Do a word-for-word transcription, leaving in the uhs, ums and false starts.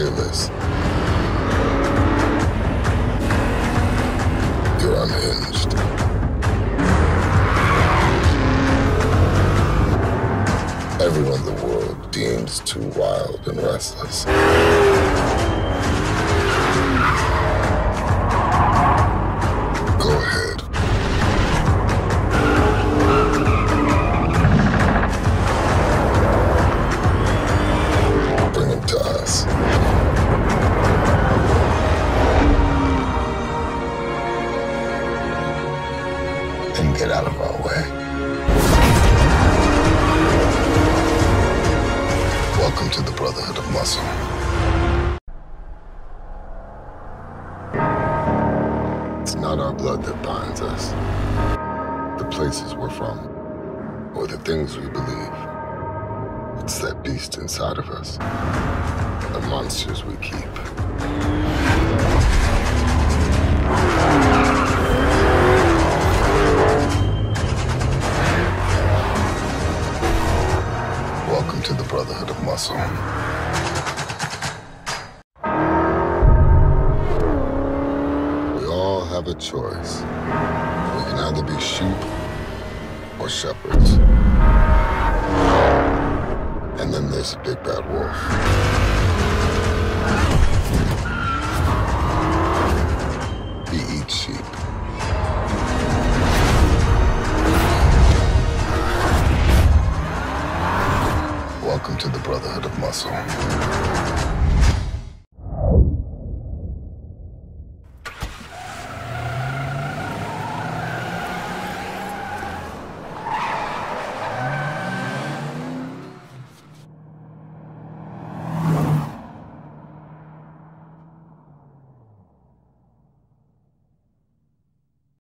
fearless. You're unhinged. Everyone in the world deems too wild and restless. Go ahead. Bring him to us. And get out of our way. Welcome to the Brotherhood of Muscle. It's not our blood that binds us, the places we're from, or the things we believe. It's that beast inside of us, the monsters we keep. Welcome to the Brotherhood of Muscle. We all have a choice. We can either be sheep or shepherds. And then there's a big bad wolf.